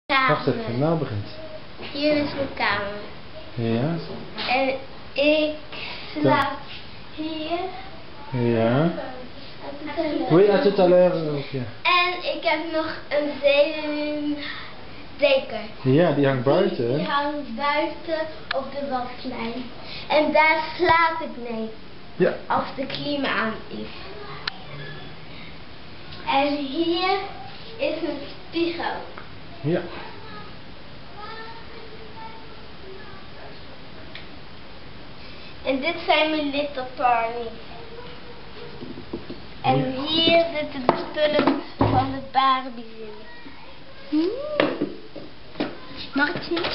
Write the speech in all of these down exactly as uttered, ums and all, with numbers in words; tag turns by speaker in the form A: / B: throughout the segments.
A: Wacht even, nou begint.
B: Hier is mijn kamer.
A: Ja.
B: En ik slaap hier.
A: Ja. Oui, à tout à l'heure ook, ja.
B: En ik heb nog een zeedeken.
A: Ja, die hangt buiten.
B: Die hangt buiten op de waslijn. En daar slaap ik mee.
A: Ja.
B: Als de klima aan is. En hier is een spiegel.
A: Ja.
B: En dit zijn mijn Little Pony. En hier zitten de spullen van de Barbies in. Hmm. Mag ik zien?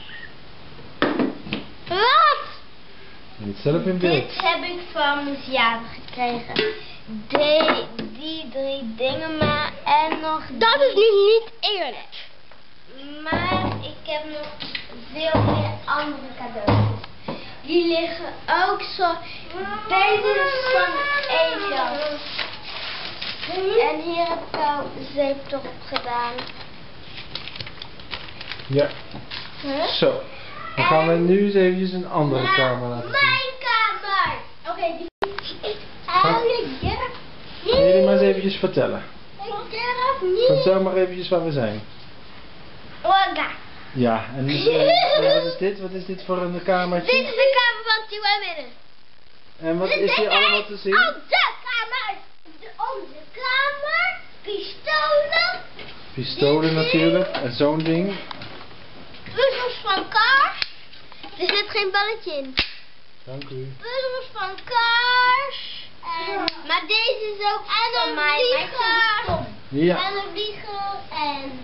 B: Wat?
A: Je hebt zelf in beeld.
B: Dit heb ik van mijn verjaardag gekregen. Die, die drie dingen maar en nog... Dat is nu niet eerlijk. Maar ik heb nog veel meer andere cadeautjes. Die liggen ook zo. Deze is van Angel. En hier heb ik al zeep erop gedaan.
A: Ja.
B: Huh?
A: Zo. Dan gaan we nu eens eventjes een andere
B: Maar
A: kamer laten zien.
B: Mijn kamer! Oké, okay, die is
A: Ga-
B: eigenlijk niet.
A: Wil jullie maar eens eventjes vertellen?
B: Ik durf niet.
A: Vertel maar eventjes waar we zijn.
B: Oh, daar.
A: Ja, en uh, wat is dit? Wat is dit voor een kamertje?
B: Dit is de kamer van Tiwa Winnen.
A: En wat is hier allemaal te zien?
B: Oh, de kamer. De, onze kamer. Pistolen.
A: Pistolen natuurlijk. En zo'n ding.
B: Puzzels van kaars. Er zit geen balletje in.
A: Dank u.
B: Puzzels van kaars. En, maar deze is ook en van mij. Vlieger.
A: Ja.
B: En een vlieger. En...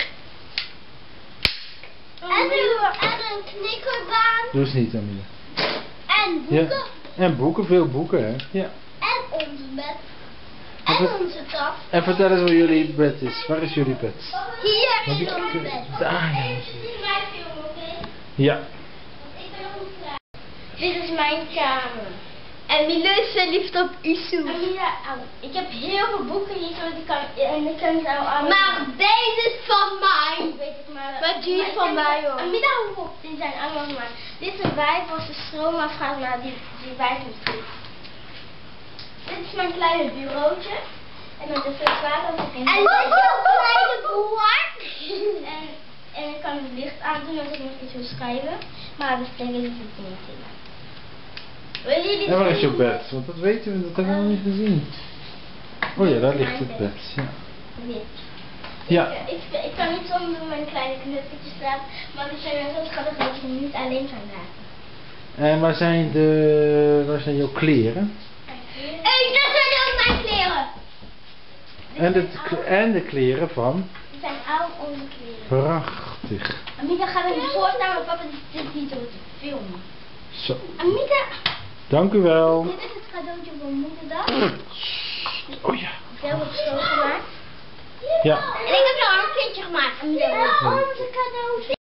B: En een, en een knikkerbaan.
A: Doe eens niet, Amelia.
B: En boeken.
A: Ja. En boeken, veel boeken, hè? Ja.
B: En ons bed.
A: En
B: En
A: ver-
B: onze tas.
A: En vertel eens waar jullie bed is. Waar is jullie bed?
B: Hier
A: Mag
B: is
A: ik-
B: ons bed.
A: Daar, ja.
B: En dit is mijn film, oké?
A: Ja.
B: Ik ben nog niet klaar. Dit is mijn kamer. En Milo is verliefd op Isu. Amira, ik heb heel veel boeken hier, zodat ik kan, en ik kan ze allemaal... Maar deze is van mij. Weet ik maar. Maar die is van mij hoor. Amira, hou op. Die zijn allemaal van mij. Dit is een wijf als de stroom afgaat, maar die, die wijf moet goed. Dit is mijn kleine bureautje. En met een verklaring op in. En dit is een kleine boer. En, en ik kan het licht aandoen als ik nog iets wil schrijven. Maar de stekker zit er niet in. Wil jullie
A: En waar is
B: zien?
A: jouw bed? Want dat weten we, dat hebben we nog niet gezien. Oh ja, daar ligt het bed. Ja.
B: Wit.
A: Ja.
B: Ik, ik, ik kan niet zonder mijn kleine knuffeltjes praten, maar ik zijn wel zo schattig dat je niet alleen kan laten.
A: En waar zijn de, waar zijn jouw kleren?
B: Hé, dat zijn ook mijn kleren!
A: En de, en de kleren van?
B: Dit zijn al onze kleren.
A: Prachtig.
B: Amita gaat er voortaan, maar papa zit niet door te filmen.
A: Zo.
B: Amita,
A: Dank u wel.
B: dit is het cadeautje voor moederdag.
A: Oh ja.
B: Ik heb het zo gemaakt.
A: Ja.
B: En ik heb nog een kindje gemaakt. Amita, onze cadeautje.